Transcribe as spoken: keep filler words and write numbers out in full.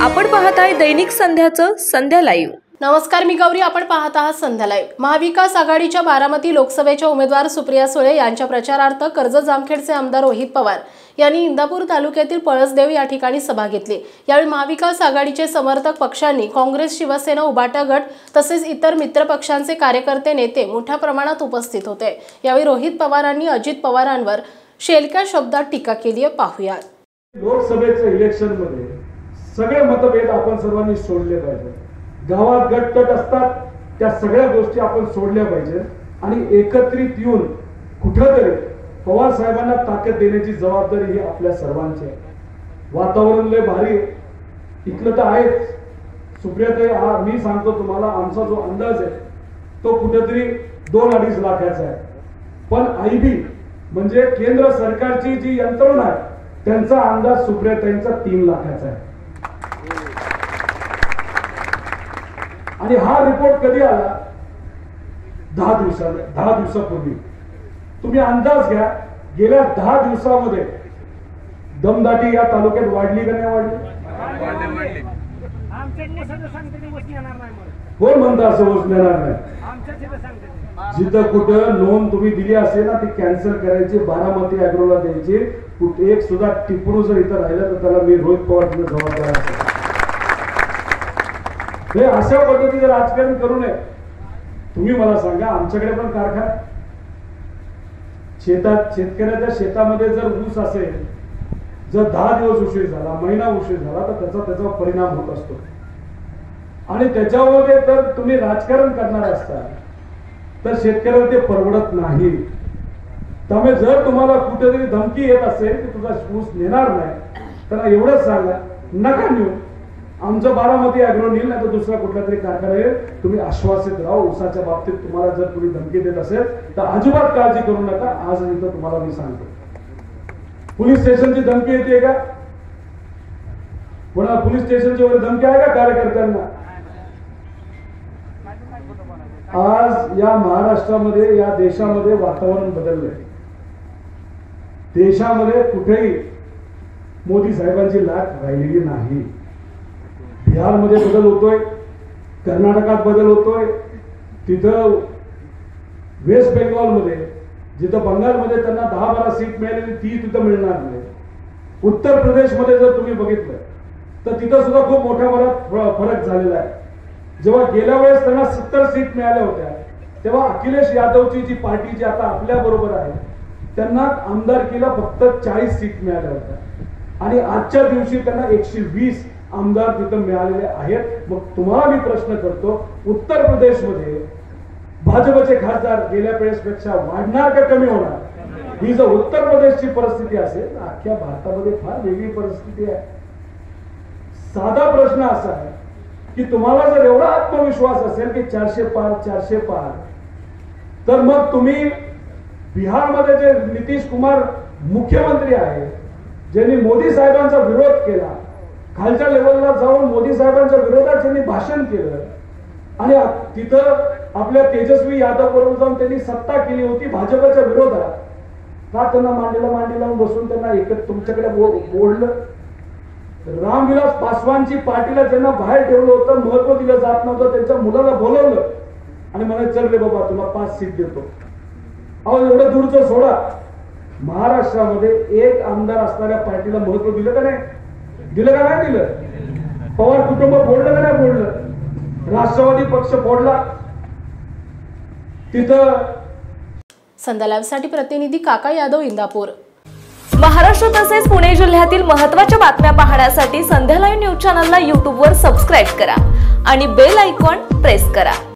आपण पाहताय दैनिक संध्याचं संध्या लाईव्ह। नमस्कार, मी गौरी। आपण पाहत आहात संध्या लाईव्ह। महाविकास आघाडीच्या बारामती लोकसभेच्या उमेदवार सुप्रिया सुळे यांच्या प्रचारार्थ कर्जत जामखेडचे आमदार रोहित पवार यांनी इंदापूर तालुक्यातील पळसदेव या ठिकाणी सभा घेतली। यावेळी महाविकास आघाडीचे समर्थक पक्षांनी काँग्रेस, शिवसेना, उभाटा गट तसेच इतर मित्र पक्षांचे कार्यकर्ते, नेते मोठ्या प्रमाणात उपस्थित होते। यावेळी रोहित पवारांनी अजित पवारांवर शेलक्या शब्दात टीका केली आहे। पाहूया। लोकसभेच्या इलेक्शन मध्ये सगळे मतभेद आपण सर्वांनी सोडले पाहिजे। गावात गटतट असतात त्या सगळ्या गोष्टी आपण सोडल्या पाहिजे आणि एकत्रित येऊन कुठेतरी पवार साहेबांना ताकद देण्याची जबाबदारी ही आपल्या सर्वांची आहे। वातावरण लय भारी इथलं तर आहेच। सुप्रियाताई, हा मी सांगतो तुम्हाला, आमचा जो अंदाज आहे तो कुठेतरी दोन अडीच लाखाचा आहे, पण आयबी म्हणजे केंद्र सरकारची जी यंत्रणा आहे त्यांचा अंदाज सुप्रियाताईंचा तीन लाखाचा आहे। आणि हा रिपोर्ट कधी आला? दहा दिवसांनी दहा दिवसापूर्वी। तुम्ही अंदाज घ्या, गेल्या दहा दिवसामध्ये दमदाटी या तालुक्यात वाढली का नाही वाढली? कोण म्हणता असं वोस येणार नाही? जिथं कुठं नोंद तुम्ही दिली असेल ना ती कॅन्सल करायची, बारामती अॅग्रोला द्यायची। कुठे एक सुद्धा टिप्पू जर इथं राहिलं तर त्याला मी रोहित पवार जबाबदार असेल। हे अशा पद्धतीचं राजकारण करू नये। तुम्ही मला सांगा, आमच्याकडे पण कारखाना शेतात शेतकऱ्याच्या शेतामध्ये जर ऊस असेल, जर दहा दिवस उशीर झाला, महिना उशीर झाला तर त्याचा त्याचा परिणाम होत असतो। आणि त्याच्यामध्ये तर तुम्ही राजकारण करणार असता तर शेतकऱ्याला ते परवडत नाही। त्यामुळे जर तुम्हाला कुठेतरी धमकी येत असेल की तुझा ऊस नेणार नाही, तर एवढंच सांगा, नका नेऊ। आमचं बारामती अॅग्रो नेईल नाही तर दुसरा कुठला तरी कारखाना येईल। तुम्ही आश्वासित राहा। ऊसाच्या बाबतीत तुम्हाला जर तुम्ही धमकी देत असेल तर अजिबात काळजी करू नका। आज इथं तुम्हाला मी सांगतो, पोलीस स्टेशनची धमकी येते का? कोणाला पोलीस स्टेशनची वगैरे धमकी आहे का कार्यकर्त्यांना? आज या महाराष्ट्रामध्ये, या देशामध्ये वातावरण बदललंय। देशामध्ये कुठेही मोदी साहेबांची लाट राहिलेली नाही। बिहारमध्ये बदल होतोय, कर्नाटकात बदल होतोय, तिथं वेस्ट बेंगॉलमध्ये, जिथं बंगालमध्ये त्यांना दहा बारा सीट मिळालेली ती तिथं मिळणार नाही। उत्तर प्रदेशमध्ये जर तुम्ही बघितलं तर तिथं सुद्धा खूप मोठ्या प्रमाणात फरक झालेला आहे। जेव्हा गेल्या वेळेस त्यांना सत्तर सीट मिळाल्या होत्या तेव्हा अखिलेश यादवची जी पार्टी जी आता आपल्या बरोबर आहे त्यांना आमदारकीला फक्त चाळीस सीट मिळाल्या होत्या आणि आजच्या दिवशी त्यांना एकशे वीस आमदार तिथं मिळालेले आहेत। मग तुम्हाला मी प्रश्न करतो, उत्तर प्रदेशमध्ये भाजपचे खासदार गेल्या वेळेसपेक्षा वाढणार का कमी होणार? ही जर उत्तर प्रदेशची परिस्थिती असेल तर अख्ख्या भारतामध्ये फार वेगळी परिस्थिती आहे। साधा प्रश्न असा आहे की तुम्हाला जर एवढा आत्मविश्वास असेल की चारशे पार चारशे पार, तर मग तुम्ही बिहारमध्ये जे नितीश कुमार मुख्यमंत्री आहे, ज्यांनी मोदी साहेबांचा विरोध केला, खालच्या लेवलला जाऊन मोदी साहेबांच्या विरोधात त्यांनी भाषण केलं आणि तिथं आपल्या तेजस्वी यादव बरोबर जाऊन त्यांनी सत्ता केली होती भाजपच्या विरोधात, का त्यांना मांडीला मांडी लावून बसून त्यांना एकच तुमच्याकडे बोललं? रामविलास पासवानची पार्टीला ज्यांना बाहेर ठेवलं होतं, महत्व दिलं जात नव्हतं, त्यांच्या मुलाला बोलवलं आणि म्हणाले चल रे बाबा तुला पाच सीट देतो। अहो, एवढं दूरचं सोडा, महाराष्ट्रामध्ये एक आमदार असणाऱ्या पार्टीला महत्व दिलं का नाही? दिलं का नाही दिलं? पवार कुटुंब फोडलं का नाही फोडलं? राष्ट्रवादी पक्ष फोडला। तिथं संध्या लाईव्ह साठी प्रतिनिधी काका यादव, इंदापूर। महाराष्ट्र तसेच पुणे जिल्ह्यातील महत्त्वाच्या बातम्या पाहण्यासाठी संध्या लाईव्ह न्यूज चॅनलला यूट्यूबवर सबस्क्राईब करा आणि बेल आयकॉन प्रेस करा।